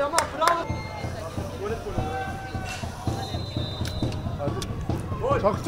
Yaman bravo. Çaktı.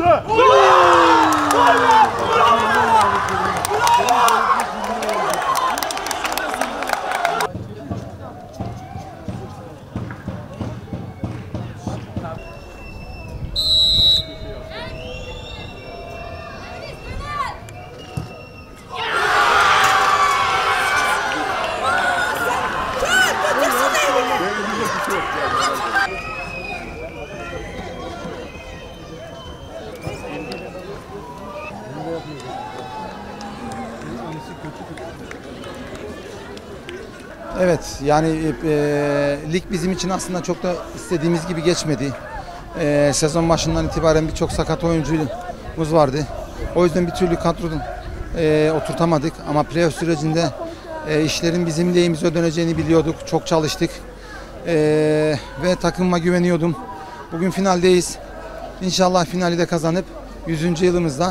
Evet, yani lig bizim için aslında çok da istediğimiz gibi geçmedi. Sezon başından itibaren birçok sakat oyuncumuz vardı. O yüzden bir türlü kadrodan oturtamadık. Ama playoff sürecinde işlerin bizim lehimize döneceğini biliyorduk. Çok çalıştık ve takımıma güveniyordum. Bugün finaldeyiz. İnşallah finali de kazanıp 100. yılımızda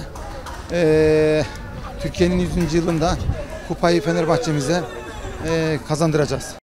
Türkiye'nin 100. yılında kupayı Fenerbahçe'mize kazandıracağız.